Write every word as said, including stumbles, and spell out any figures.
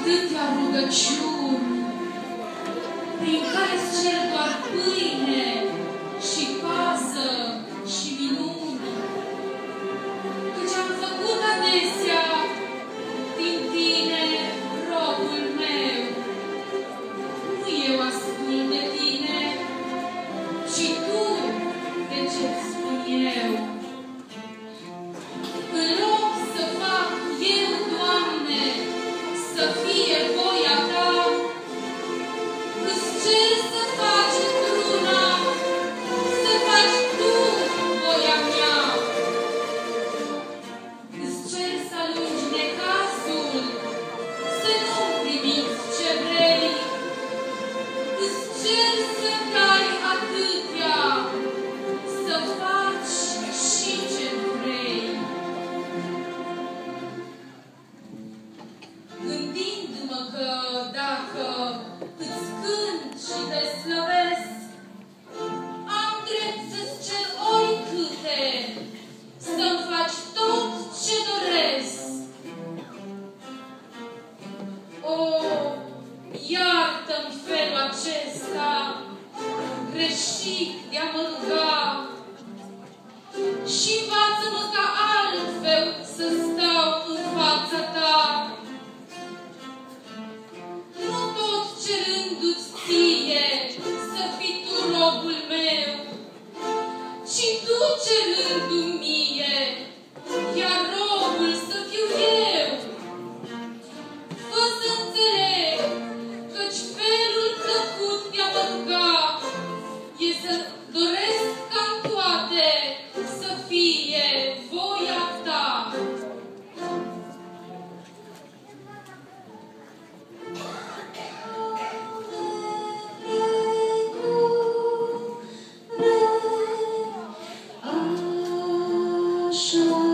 atâtea rugăciuni, prin care-ți cer doar pâine și pază și minuni, căci am făcut adesea din tine robul meu. Nu eu ascult de tine, ci tu de ce-ți spun eu. În loc să fac eu, Doamne, să fie voia ta, îți cer să faci într-una, să faci tu voia mea. Îți cer să alungi necazul, să nu-mi primiți ce vrei. Îți cer să dai atâtea, să faci și ce vrei. Gândindu-mă că dacă îți cânt și te slăvesc, am drept să-ți cer oricâte, să-mi faci tot ce doresc. O, iartă-mi felul acesta greșit de-a mă ruga și învață-mă ca altfel să stau în fața ta. Nu tot cerându-ți ție să fii tu robul meu, ci tu cerându-mi mie, iar robul să fiu eu. Fă să înțeleg, căci felul plăcut de a mă ruga e să doresc ca toate să fie voia ta. Așa